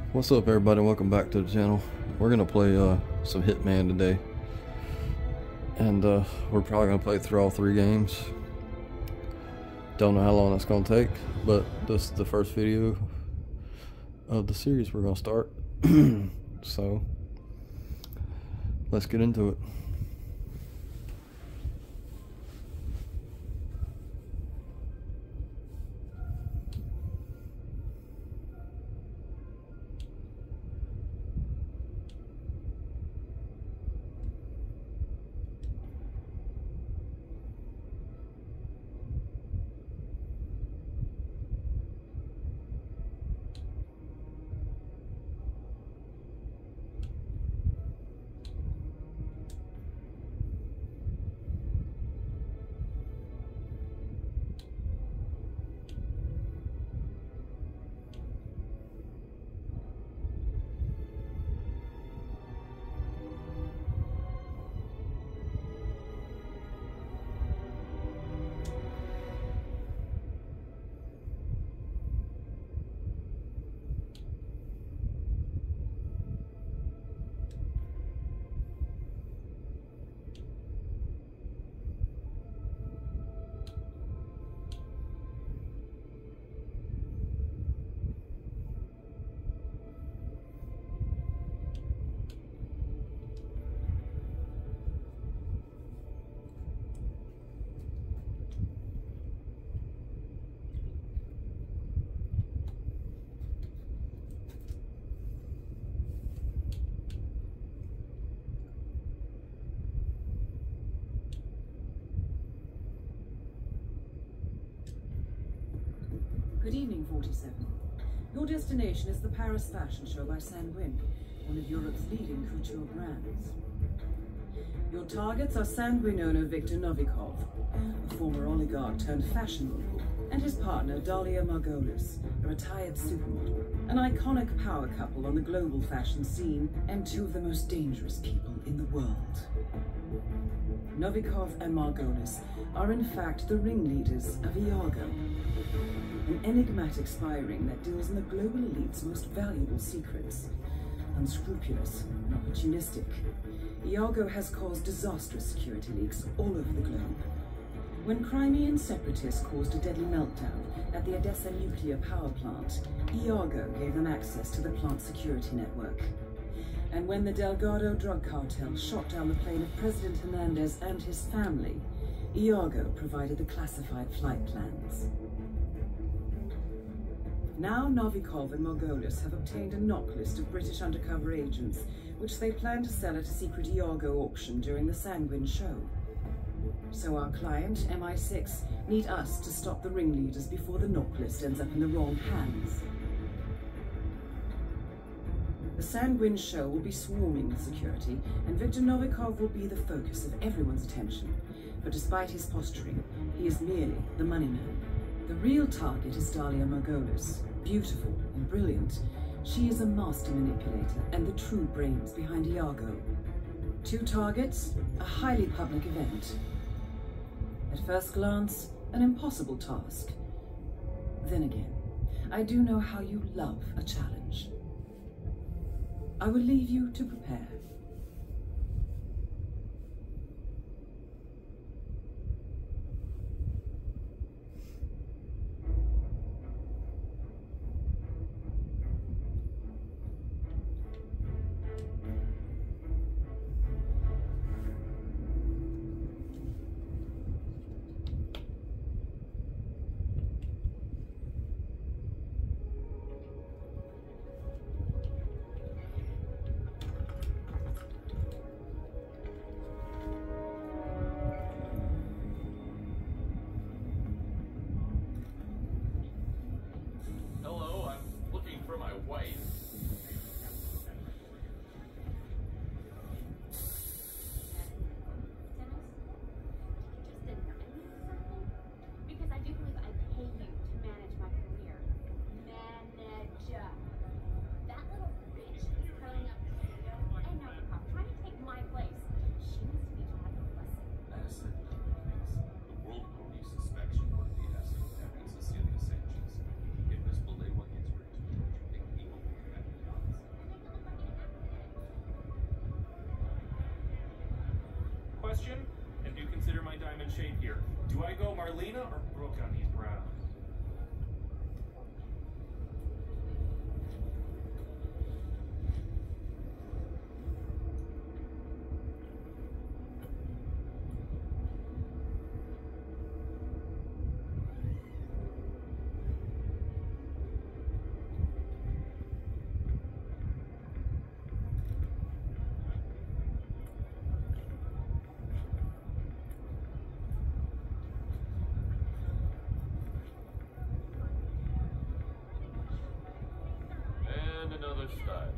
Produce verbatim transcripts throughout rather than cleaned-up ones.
What's up, everybody? Welcome back to the channel. We're gonna play uh, some Hitman today, and uh, we're probably gonna play through all three games. Don't know how long that's gonna take, but this is the first video of the series we're gonna start. So let's get into it. Good evening, forty-seven. Your destination is the Paris Fashion Show by Sanguine, one of Europe's leading couture brands. Your targets are Sanguine owner Viktor Novikov, a former oligarch turned fashion mogul, and his partner Dalia Margolis, a retired supermodel, an iconic power couple on the global fashion scene, and two of the most dangerous people in the world. Novikov and Margolis are in fact the ringleaders of Iago, an enigmatic spy ring that deals in the global elite's most valuable secrets. Unscrupulous and opportunistic, Iago has caused disastrous security leaks all over the globe. When Crimean separatists caused a deadly meltdown at the Odessa nuclear power plant, Iago gave them access to the plant's security network. And when the Delgado drug cartel shot down the plane of President Hernandez and his family, Iago provided the classified flight plans. Now Novikov and Margolis have obtained a knock list of British undercover agents, which they plan to sell at a secret Iago auction during the Sanguine show. So our client, M I six, need us to stop the ringleaders before the knock list ends up in the wrong hands. The Sanguine show will be swarming with security, and Viktor Novikov will be the focus of everyone's attention. But despite his posturing, he is merely the money man. The real target is Dalia Margolis. Beautiful and brilliant, she is a master manipulator and the true brains behind Iago. Two targets, a highly public event. At first glance, an impossible task. Then again, I do know how you love a challenge. I will leave you to prepare. question, and do consider my diamond shape here. Do I go Marlena or Brooke on these brows? Another style.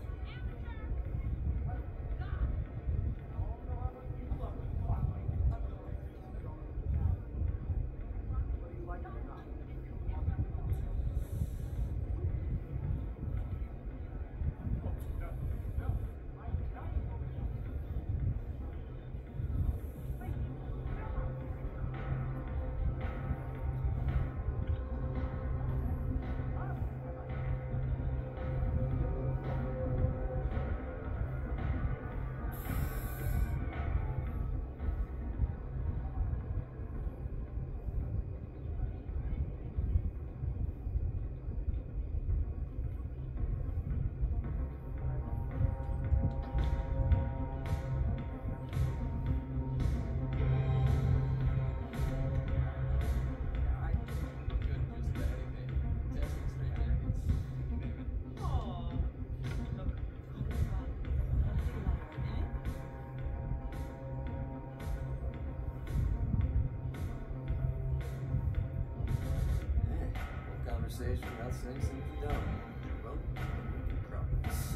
Conversation without saying something dumb. Well, making progress.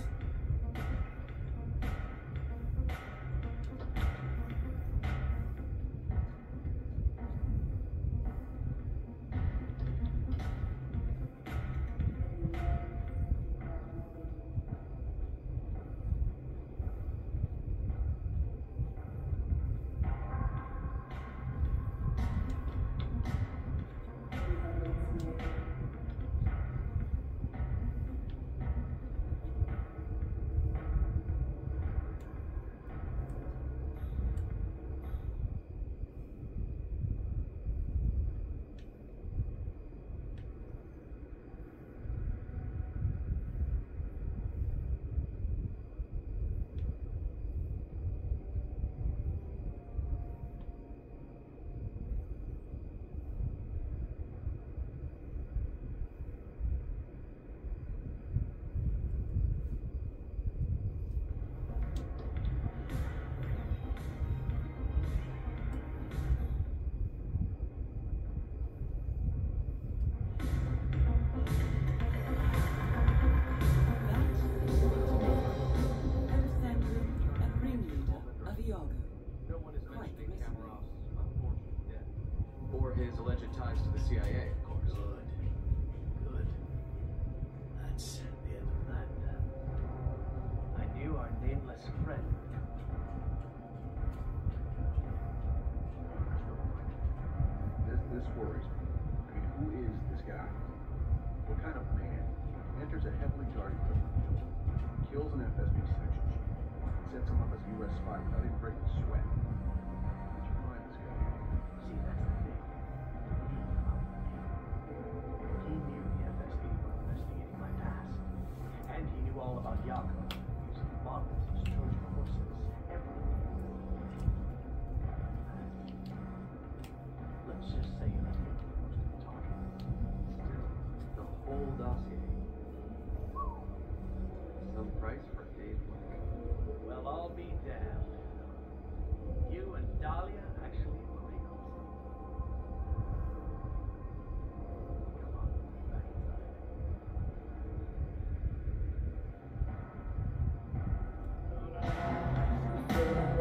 His alleged ties to the C I A, of course. Good. Good. That's the end of that. I knew our nameless friend. This, this worries me. I mean, who is this guy? What kind of man enters a heavily guarded building, kills an F S B section chief, sets him up as a U S spy without even breaking a sweat? Did you find this guy? See, that's the thing. He knew the F S B were investigating my past. And he knew all about Yago, using models as Trojan horses, everything. Let's just say that's what most of the talking. Still, the whole dossier. Some price for Dave Link. Well, I'll be damned. You and Dahlia actually agreed on something. Come on, back inside.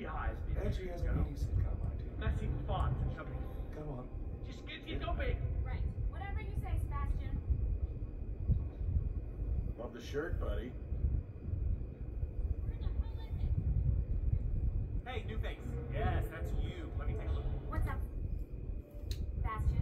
hires me. Edgy has a mini sitcom idea. That's in fun or something. Come on. Just get your topic. Right. Whatever you say, Sebastian. Love the shirt, buddy. Where the hell is it? Hey, new face. Yes, that's you. Let me take a look. What's up, Sebastian?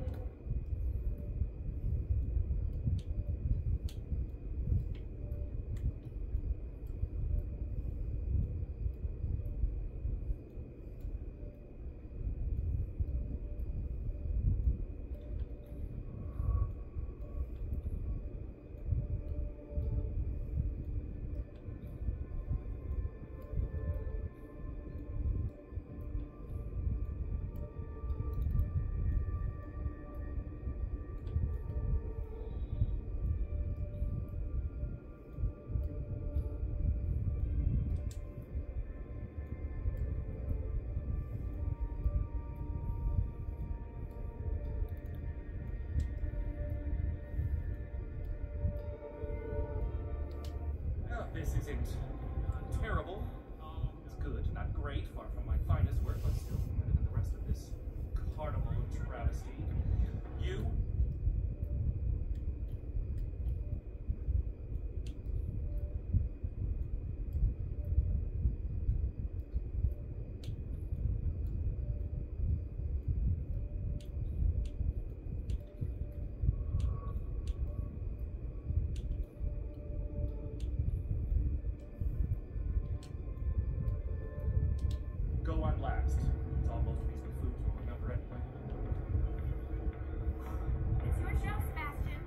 Oh, this isn't terrible. It's good, not great, far from my finest work, but still better than the rest of this carnival of travesty. You? Go on last. It's all most of these buffoons will remember anyway. It's your show, Sebastian.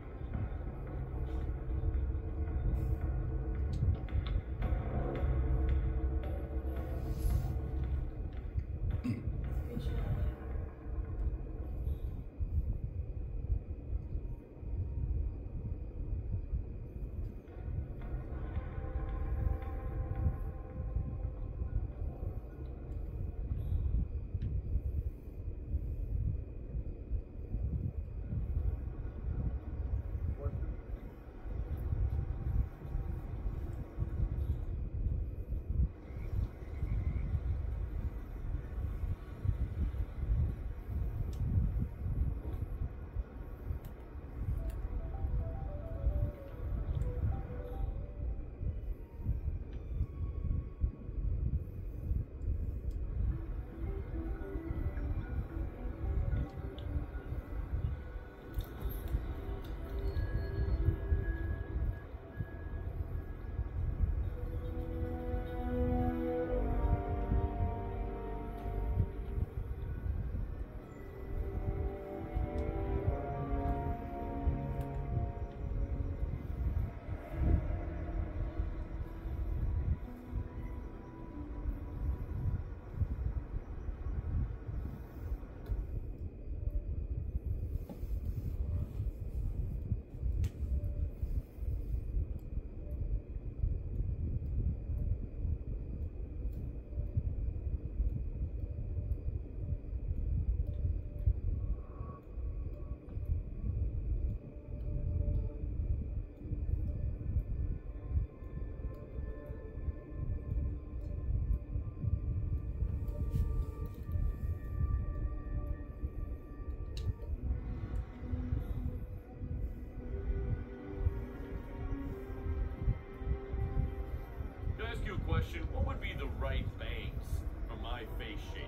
Can I ask you a question? What would be the right bangs for my face shape?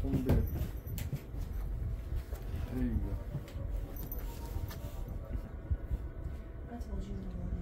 one beer. There you go. I told you in the morning.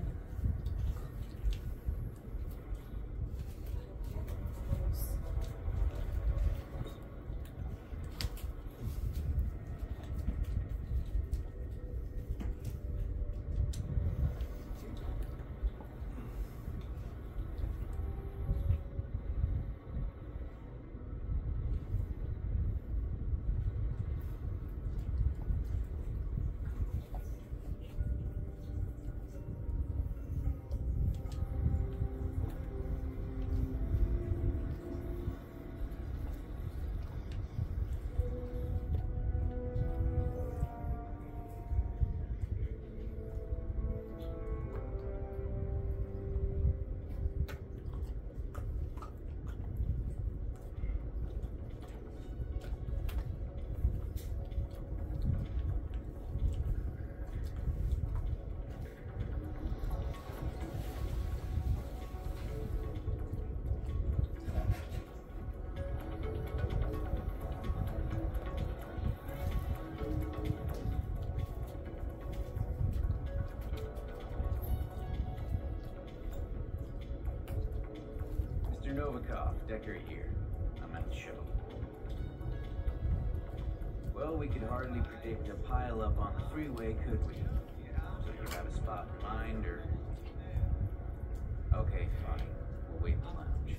Mister Novikov, Decker here. I'm at the show. Well, we could hardly predict a pile-up on the freeway, could we? So you have a spot in mind, or... Okay, fine. We'll wait in the lounge.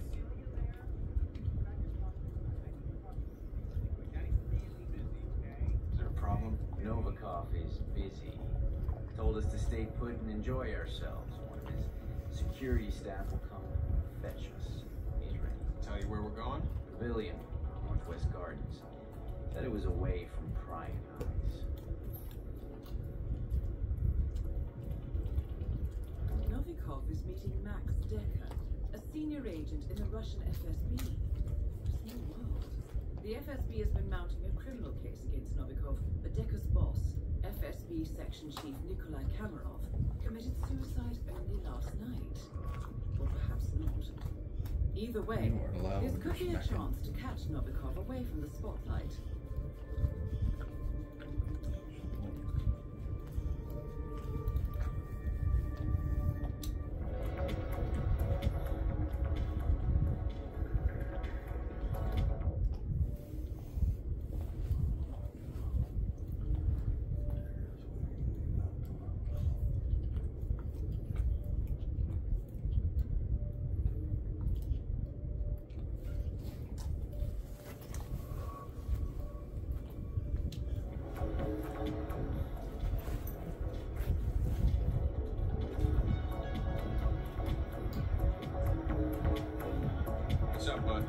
Is there a problem? Novikov is busy. Told us to stay put and enjoy ourselves. One of his security staff will come fetch us. He's ready. Tell you where we're going? Pavilion, Northwest Gardens. Said it was away from prying eyes. Novikov is meeting Max Decker, a senior agent in the Russian F S B. Small world. The F S B has been mounting a criminal case against Novikov, but Decker's boss, F S B Section Chief Nikolai Kamarov, committed suicide only last night. Or perhaps not. Either way, You weren't allowed this to could be a smack him. chance to catch Novikov away from the spotlight. What's up, bud?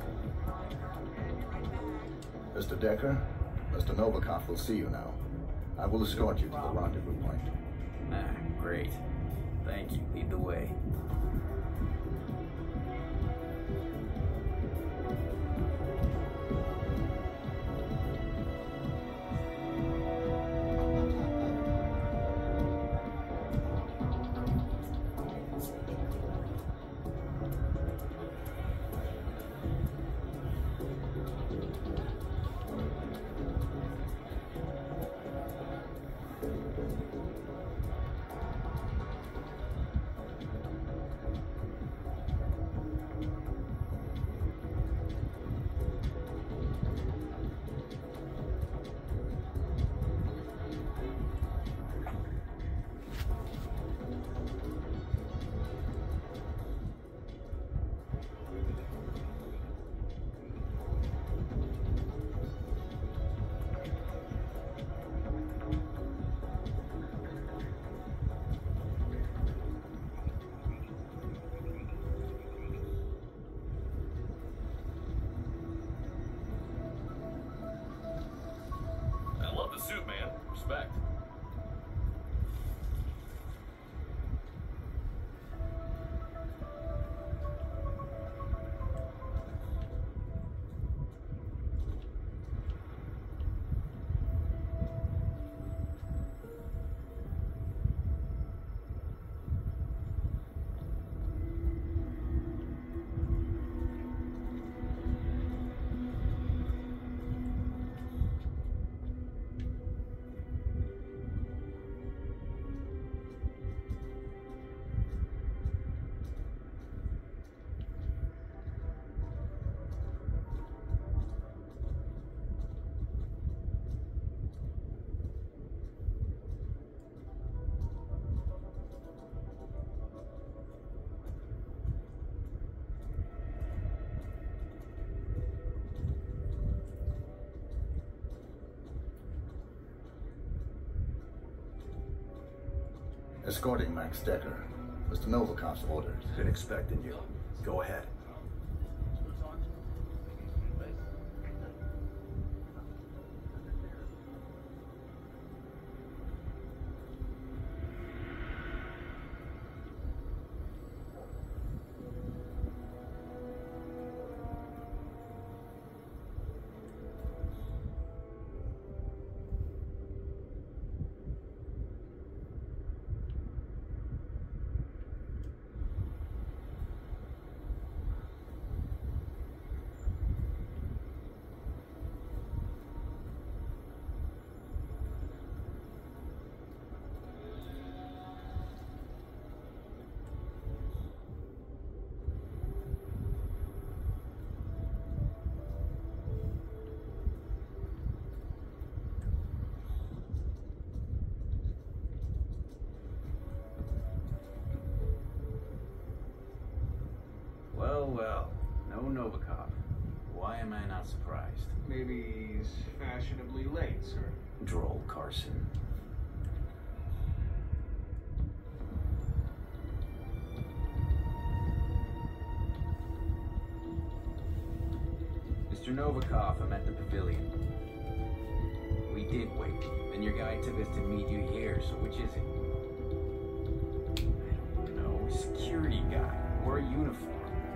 Mister Decker, Mister Novikov will see you now. I will escort you to the rendezvous point. Ah, great. Thank you. Lead the way. I love the suit, man. Respect. Escorting Max Decker. Mister Novikov's orders. Been expecting you. Go ahead. Well, well, no Novikov. Why am I not surprised? Maybe he's fashionably late, sir. Droll Carson. Mister Novikov, I'm at the pavilion. We did wait. Then your guy took us to meet you here, so which is it? I don't know. Security guy. Wore a uniform.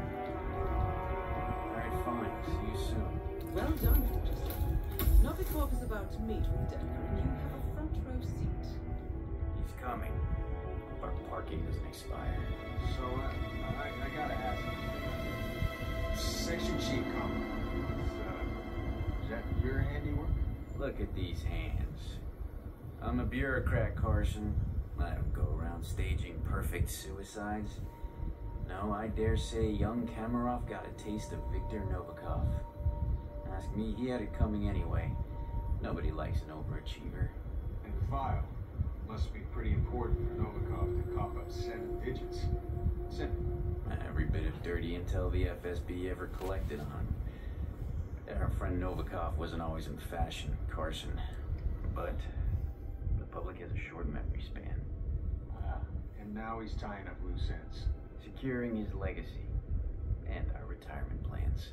Alright, fine. See you soon. Well done, Fortress. Novikov is about to meet with Decker, and you have a front row seat. He's coming. Hope our parking doesn't expire. So, uh, I, I gotta ask you. Section Chief comment. Uh, is that your handiwork? Look at these hands. I'm a bureaucrat, Carson. I don't go around staging perfect suicides. No, I dare say young Kamarov got a taste of Viktor Novikov. Ask me, he had it coming anyway. Nobody likes an overachiever. And the file. Must be pretty important for Novikov to cough up seven digits. Simple. Every bit of dirty intel the F S B ever collected on. Our friend Novikov wasn't always in fashion, Carson. But the public has a short memory span. Wow. And now he's tying up loose ends. Securing his legacy and our retirement plans.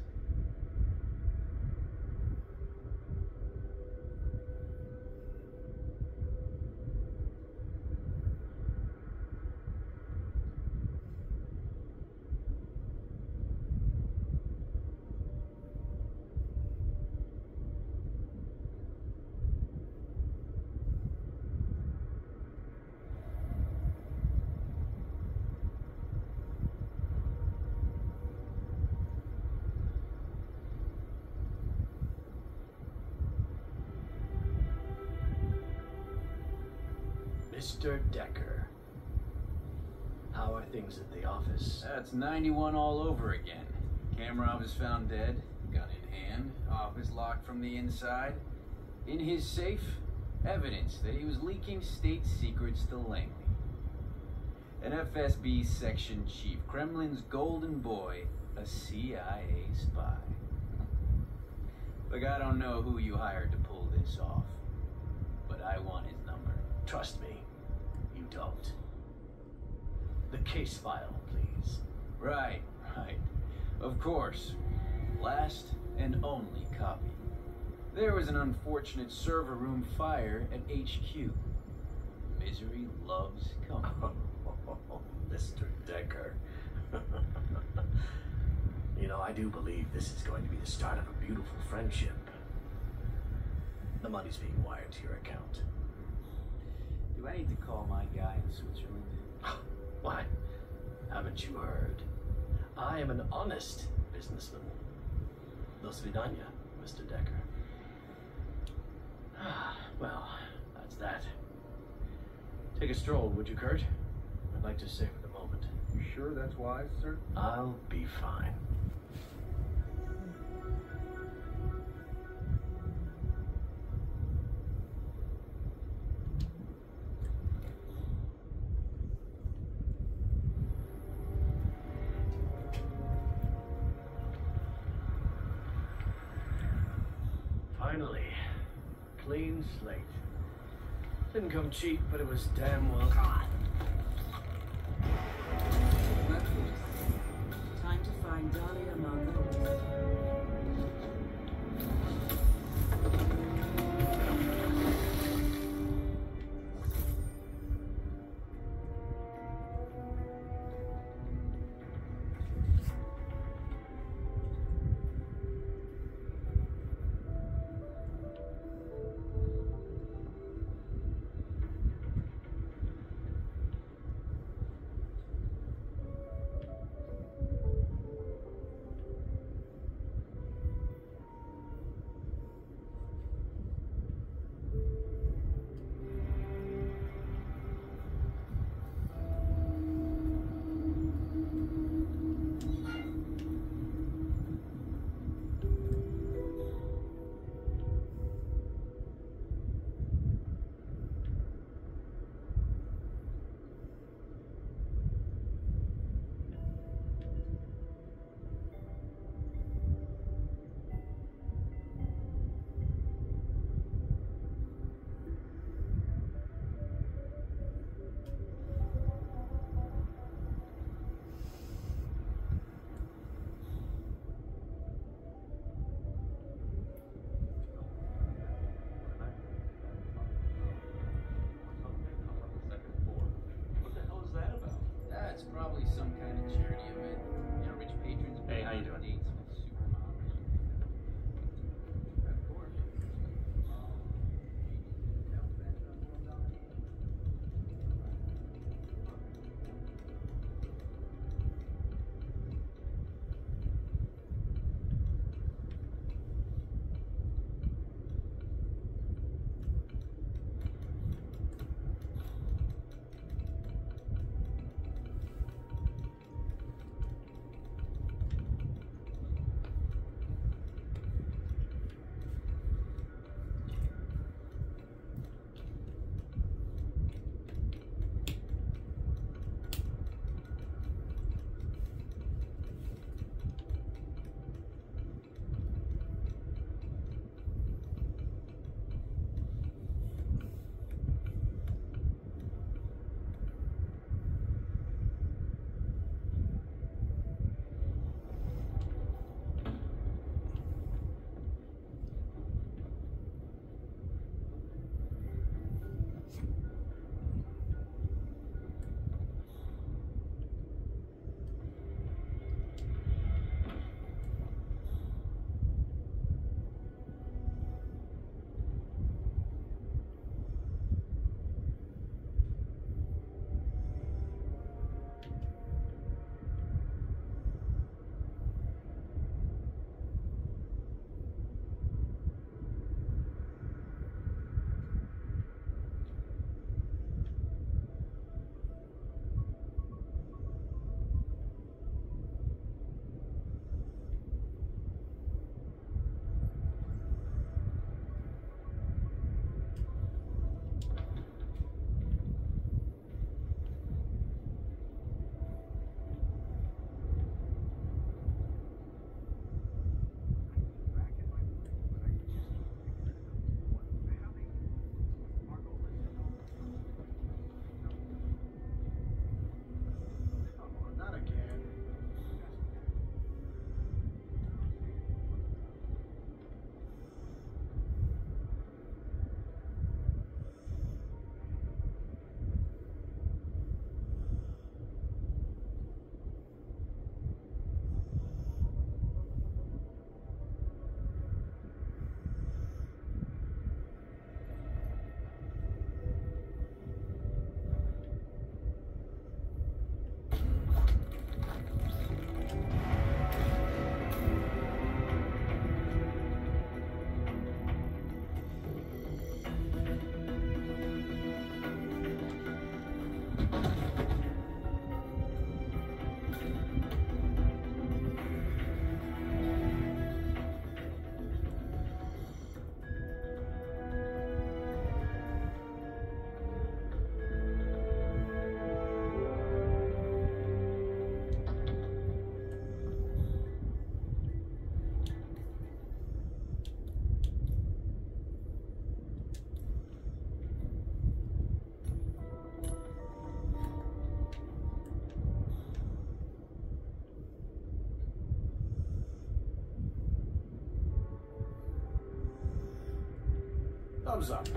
Mister Decker. How are things at the office? That's ninety-one all over again. Kamarov is found dead, gun in hand, office locked from the inside. In his safe, evidence that he was leaking state secrets to Langley. An F S B section chief, Kremlin's golden boy, a C I A spy. Look, I don't know who you hired to pull this off, but I want his number. Trust me, you don't. The case file, please. Right, right. Of course. Last and only copy. There was an unfortunate server room fire at H Q. Misery loves company. Mister Decker. You know, I do believe this is going to be the start of a beautiful friendship. The money's being wired to your account. Do I need to call my guy in Switzerland? Why? Haven't you heard? I am an honest businessman. Do svidaniya, Mister Decker. Well, that's that. Take a stroll, would you, Kurt? I'd like to savor the moment. You sure that's wise, sir? I'll be fine. Finally, clean slate. Didn't come cheap, but it was damn well. God. find Dahlia Margot. It's probably some kind of charity event. You know, rich patrons. Hey, how you doing? Dates with supermodels. Of course. Thumbs up.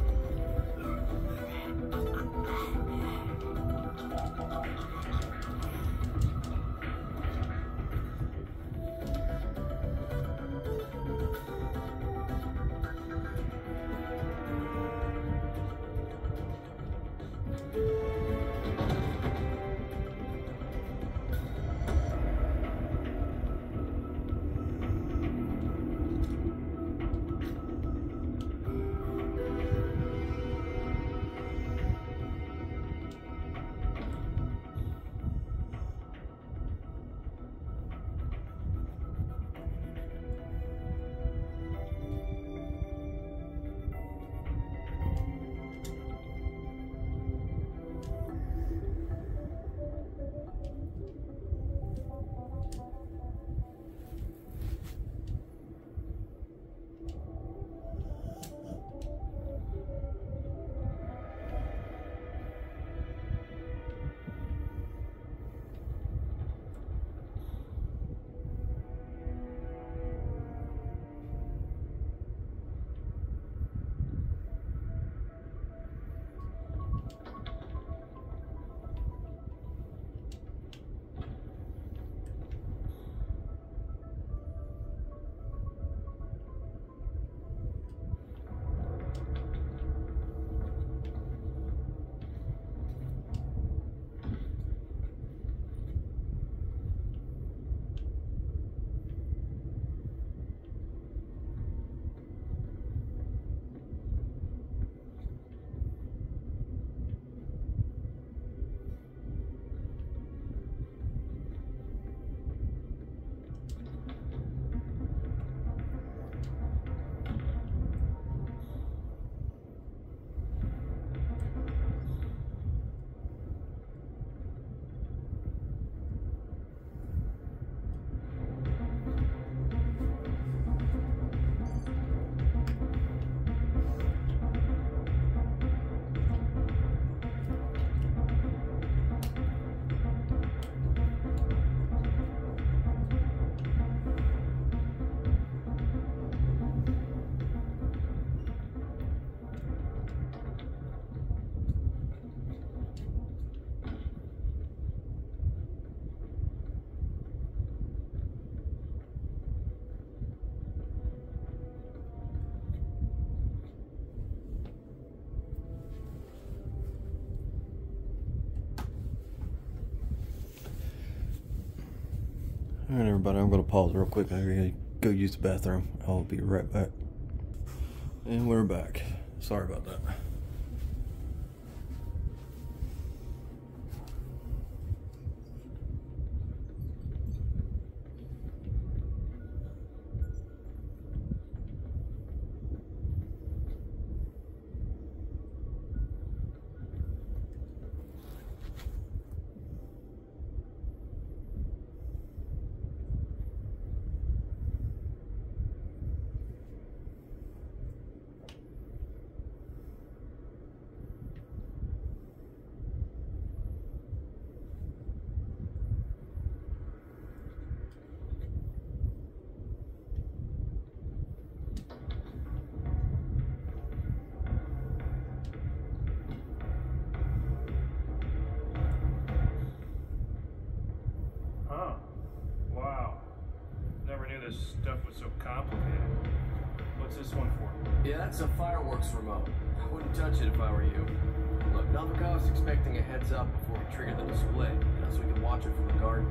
Alright everybody, I'm going to pause real quick. I'm going to go use the bathroom. I'll be right back. And we're back. Sorry about that. This stuff was so complicated. What's this one for? Yeah, that's a fireworks remote. I wouldn't touch it if I were you. Look, Novikov's expecting a heads up before we trigger the display, you know, so we can watch it from the garden.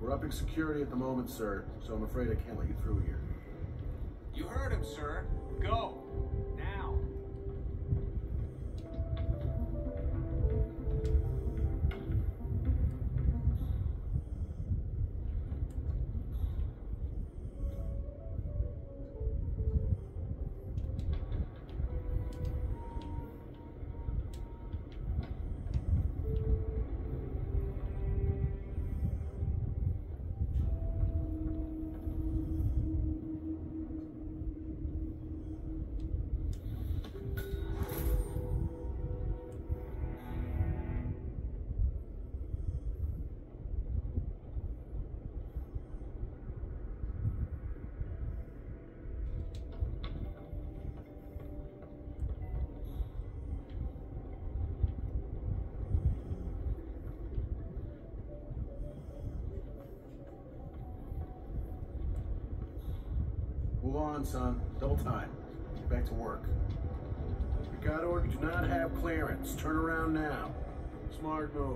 We're upping security at the moment, sir, so I'm afraid I can't let you through here. You heard him, sir. Go. Now. Move on, son. Double time. Get back to work. Ricardo, you do not have clearance. Turn around now. Smart move.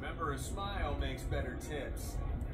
Remember, a smile makes better tits.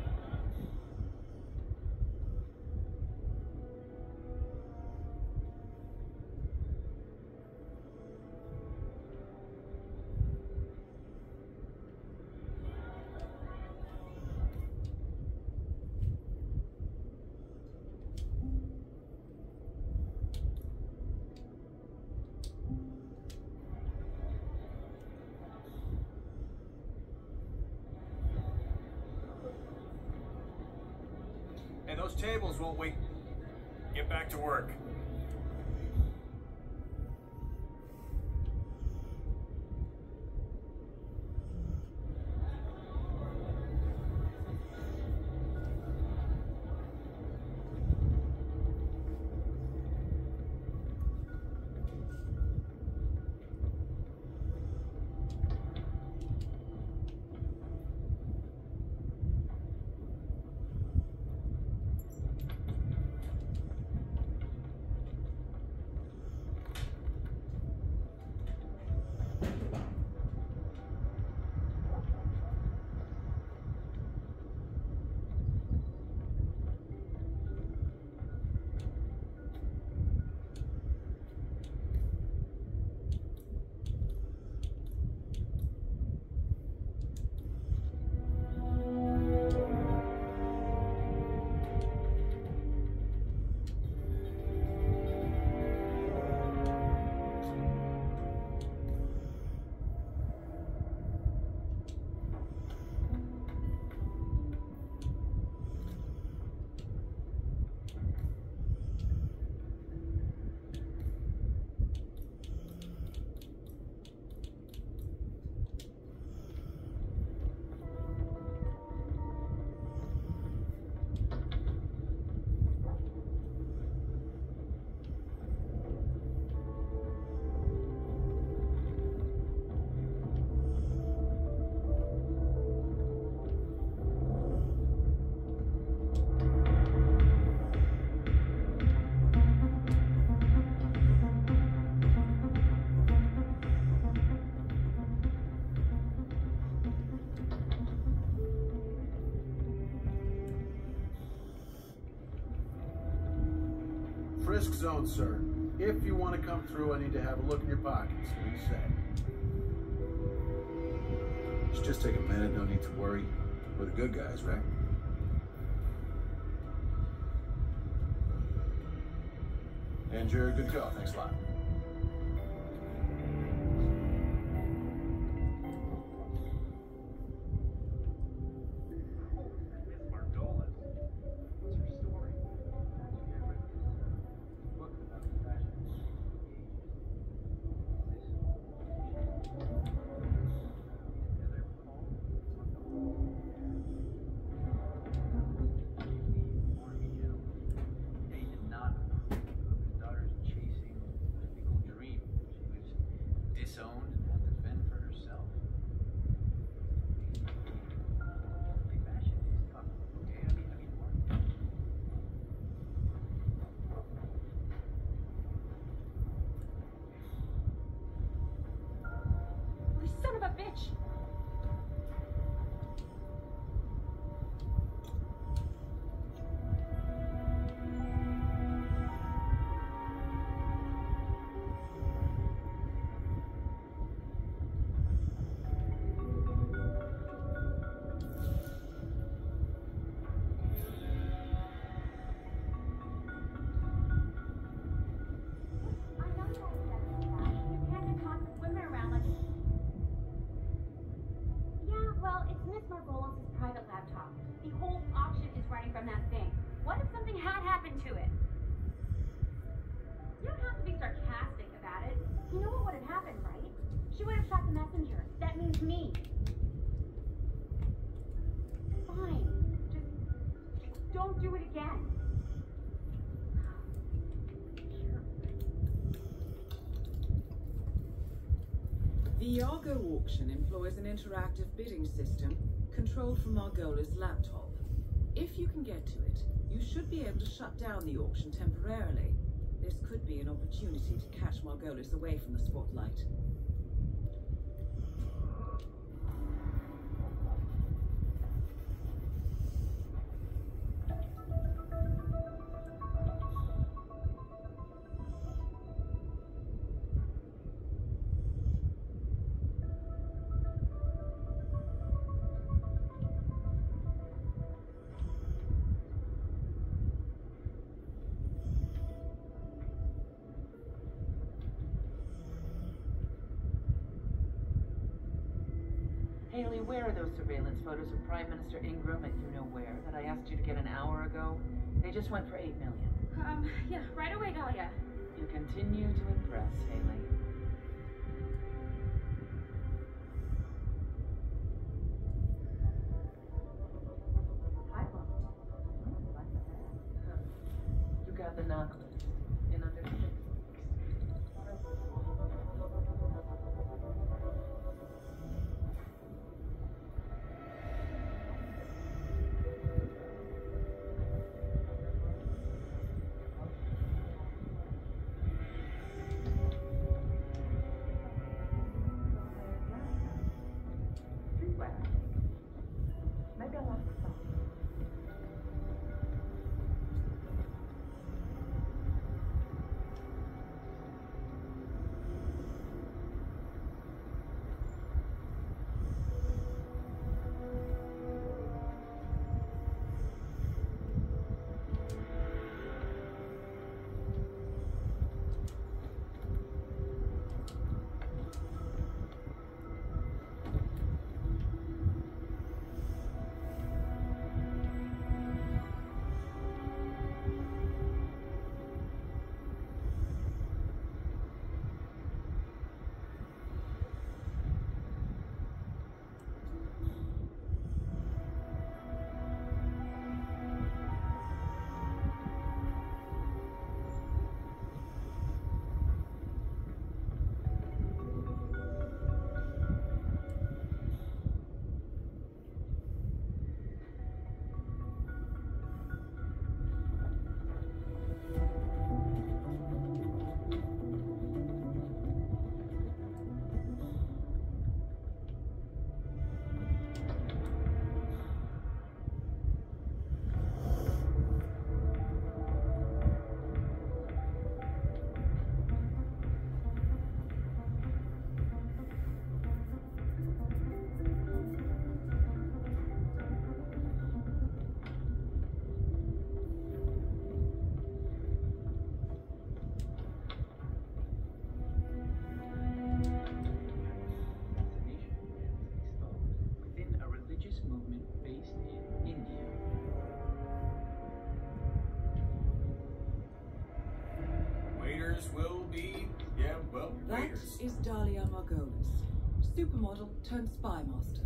Hey, those tables won't wait. Get back to work. Frisk zone, sir. If you want to come through, I need to have a look in your pockets. What do you say? Should just take a minute, no need to worry. We're the good guys, right? And you're good to go. Thanks a lot. The Iago auction employs an interactive bidding system controlled from Margola's laptop. If you can get to it, you should be able to shut down the auction temporarily. This could be an opportunity to catch Margolis away from the spotlight. Haley, where are those surveillance photos of Prime Minister Ingram at you-know-where that I asked you to get an hour ago? They just went for eight million. Um, yeah, right away, Dahlia. You continue to impress, Haley. Hi, Mom. You got the knuckles in under six weeks. Maybe I'll ask some. Will be, yeah, well, That waiters. is Dahlia Margolis, supermodel turned spy master.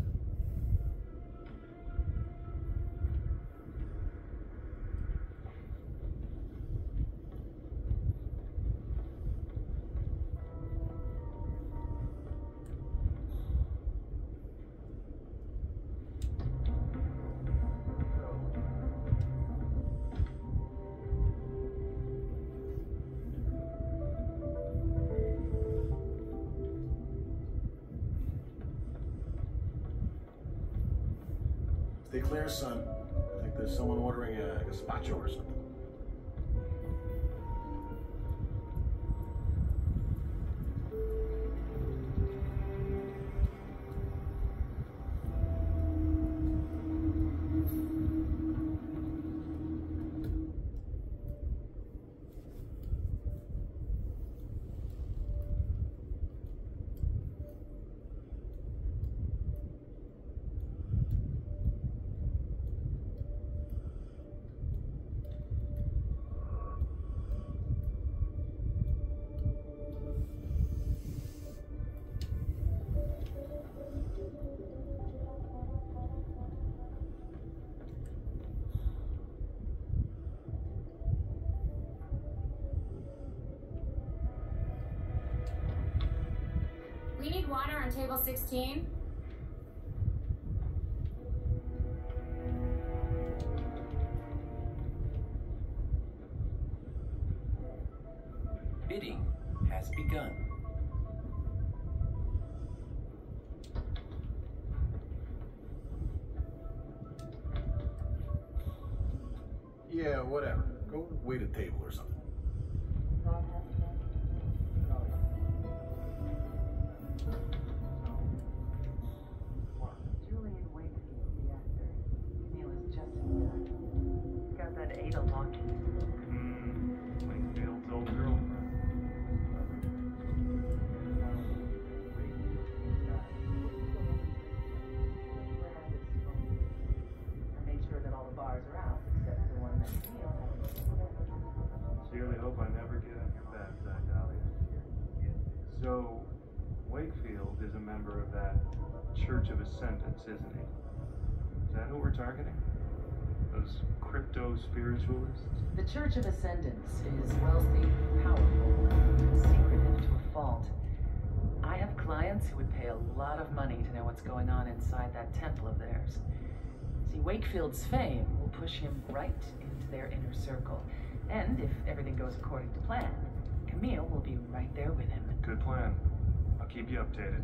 Stay clear, son. I think there's someone ordering a gazpacho or something. We need water on table sixteen. Bidding has begun. Yeah, whatever. Go wait a table or something. Julian Wakefield, the actor. Neil is just in time. Got that Ada Lockett. Hmm. Wakefield's old girlfriend. member of that Church of Ascendance, isn't he? Is that who we're targeting? Those crypto-spiritualists? The Church of Ascendance is wealthy, powerful, and secretive to a fault. I have clients who would pay a lot of money to know what's going on inside that temple of theirs. See, Wakefield's fame will push him right into their inner circle. And if everything goes according to plan, Camille will be right there with him. Good plan. I'll keep you updated.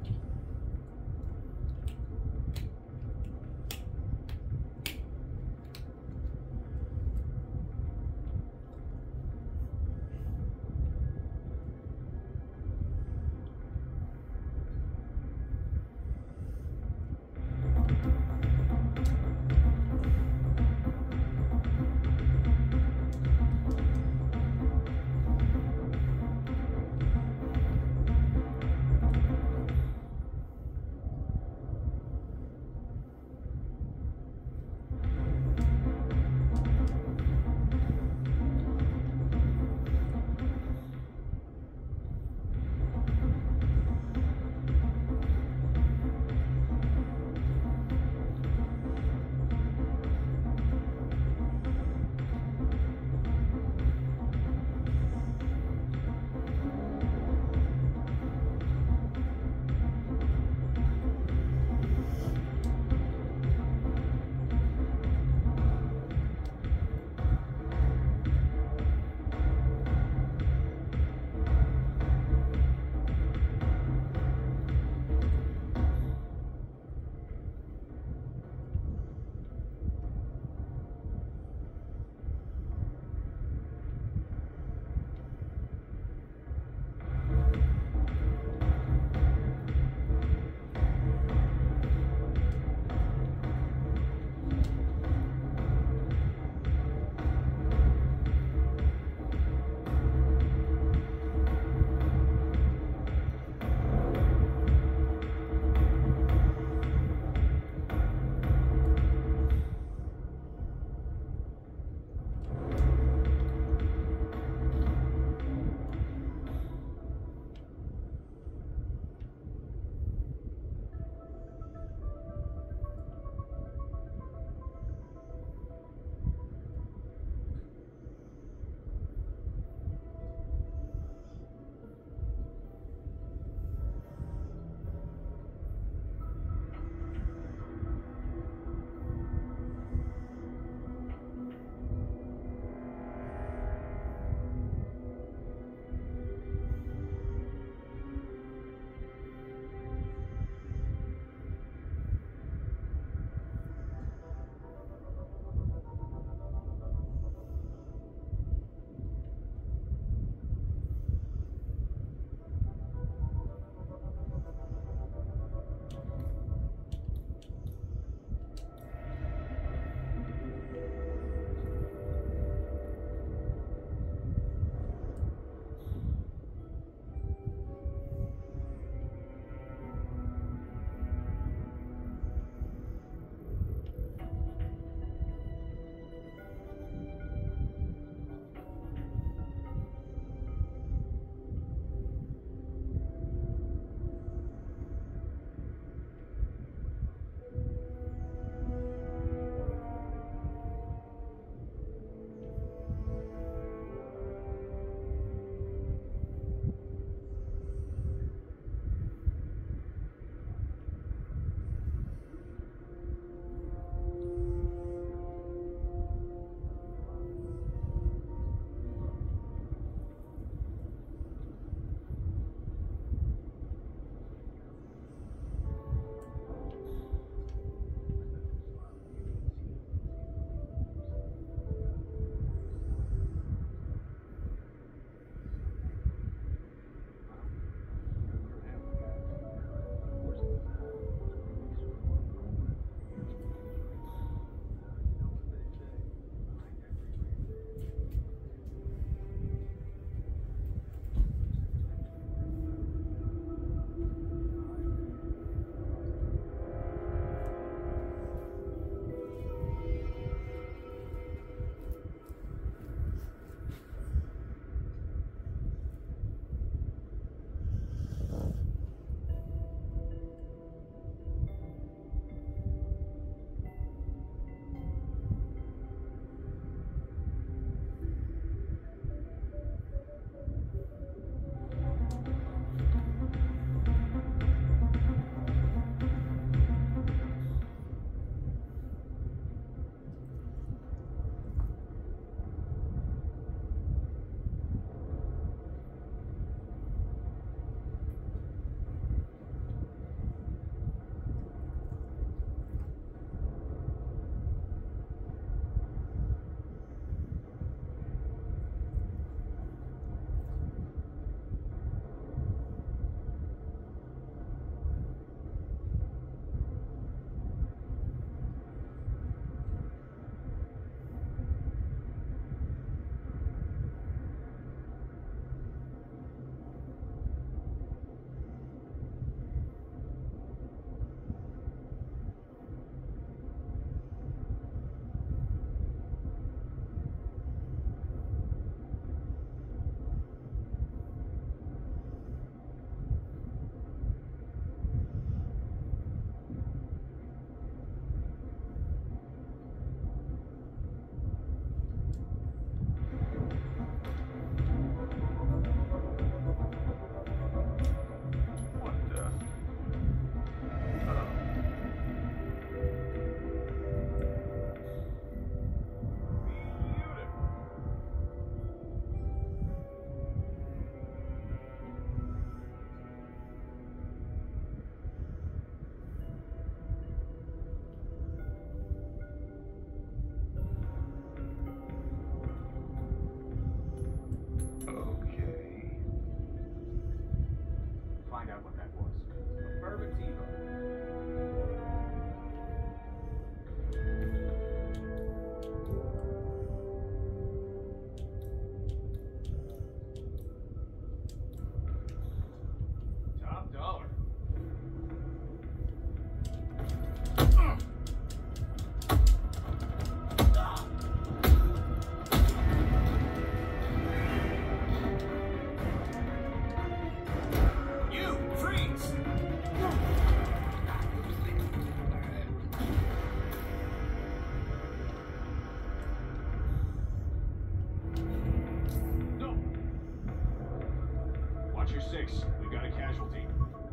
six, we've got a casualty.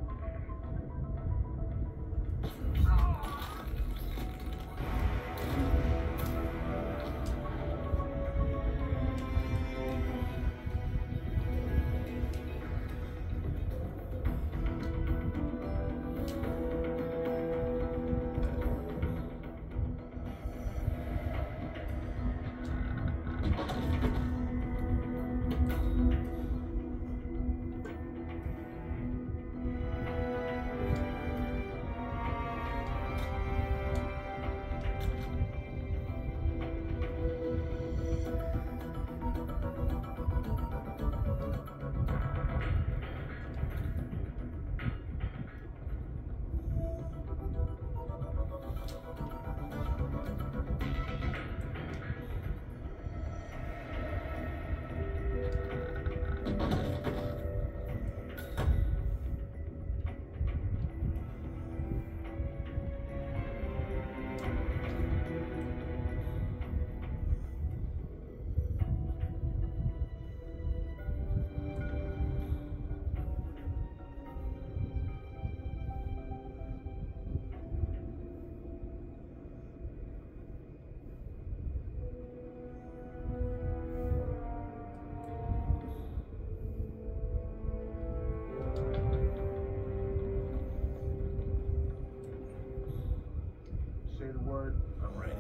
Say the word. I'm ready.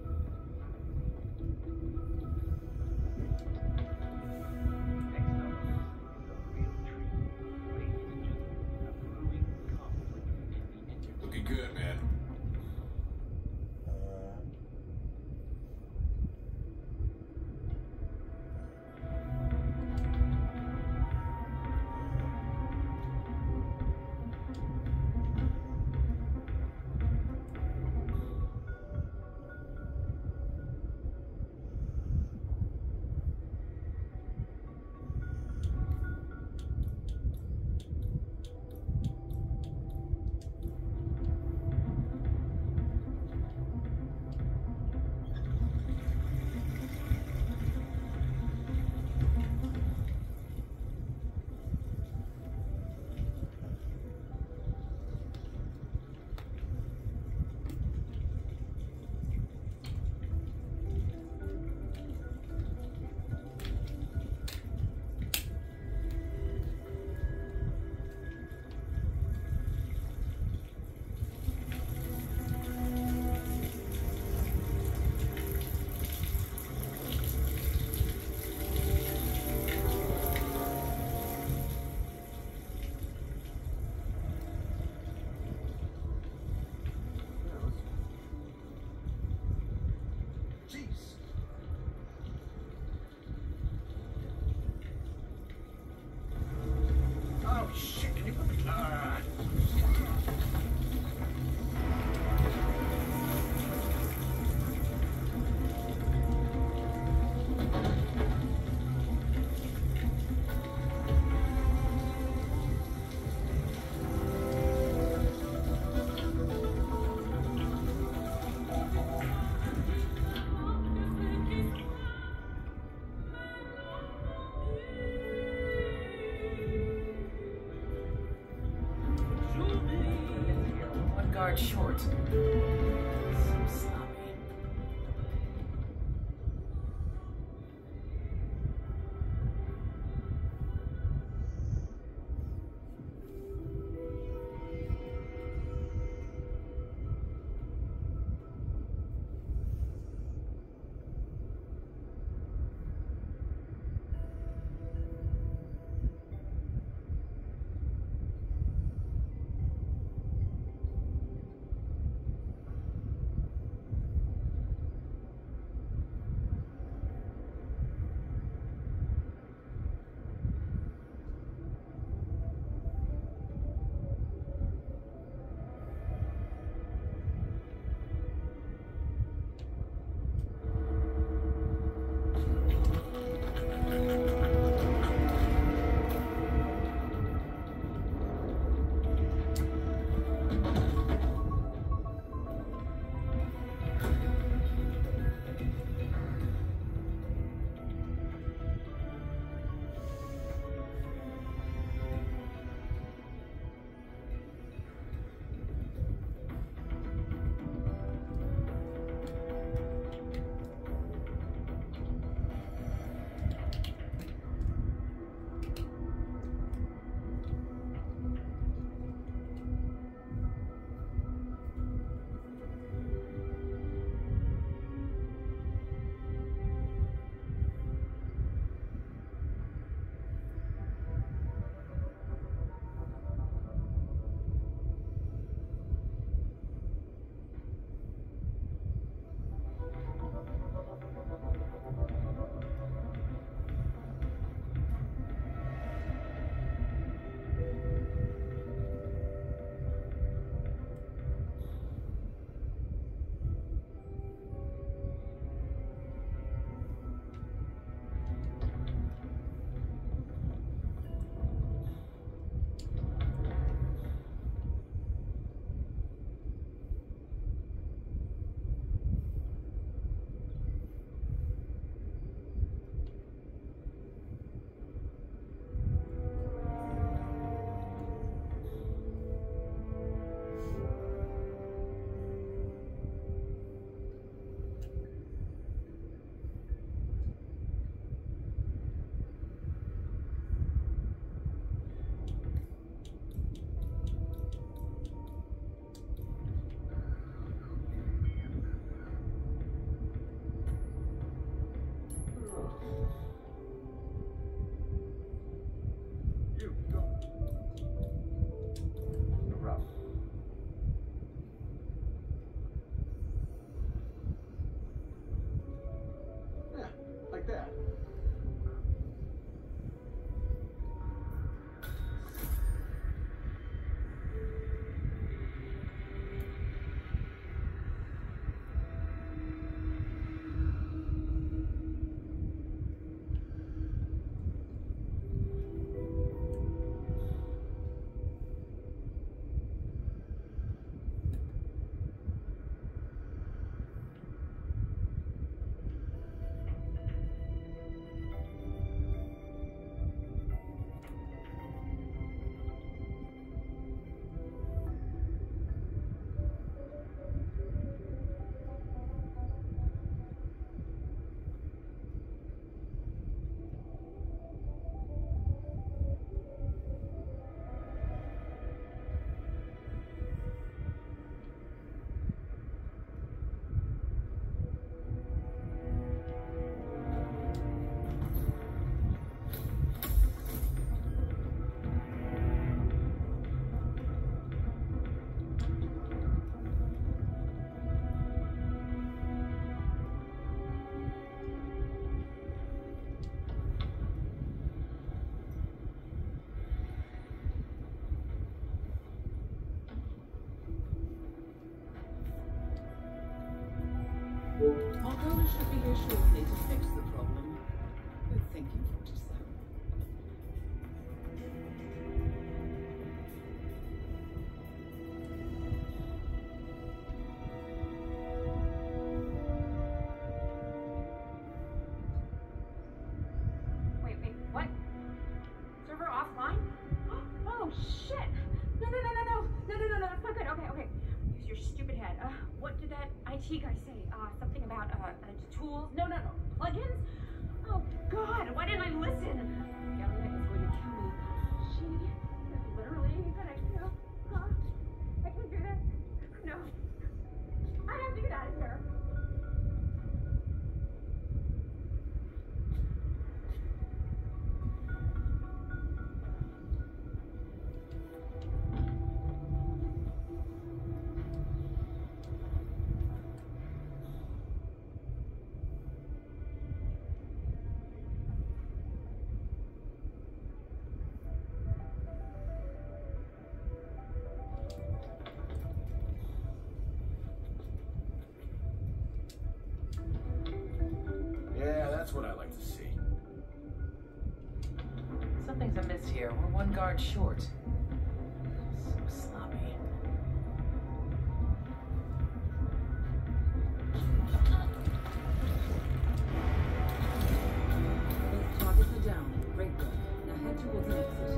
Looking good, man. Oh shit, can you put me? Ah. One guard short. So sloppy. Markova should be here shortly to fix the problem. Good thinking, Fortisau. Wait, wait, what? Server offline? Oh shit! No, no, no, no, no, no, no, no, no, that's not good. Okay, okay. Use your stupid head. Uh, what did that I T guy say? Uh, something about uh, uh tools? No, no, no, plugins? Oh God, why didn't I listen? Gallia is going to kill me. She is literally gonna kill. Huh? I can't do this. No. I have to get out of here. Yeah, that's what I like to see. Something's amiss here. We're one guard short. So sloppy. Both targets are down. Great work. Now head towards the exit.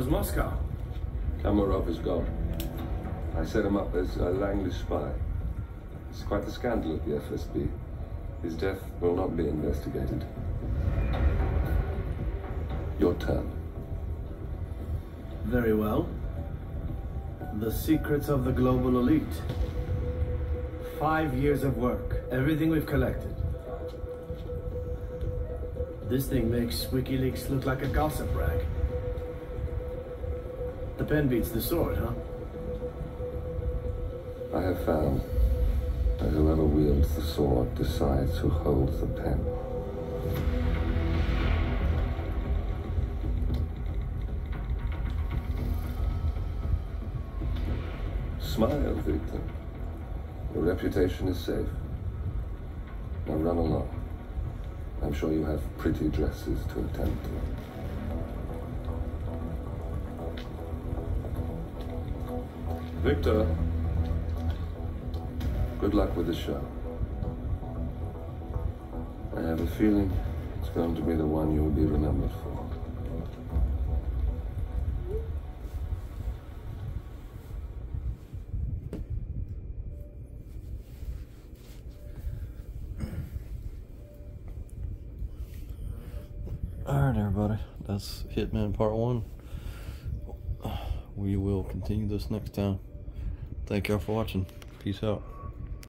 was Moscow? Kamarov is gone. I set him up as a Langley spy. It's quite a scandal at the F S B. His death will not be investigated. Your turn. Very well. The secrets of the global elite. Five years of work. Everything we've collected. This thing makes WikiLeaks look like a gossip rag. The pen beats the sword, huh? I have found that whoever wields the sword decides who holds the pen. Smile, Victor. Your reputation is safe. Now run along. I'm sure you have pretty dresses to attend to. Victor, good luck with the show. I have a feeling it's going to be the one you'll be remembered for. Alright everybody, that's Hitman Part one. We will continue this next time. Thank y'all for watching. Peace out.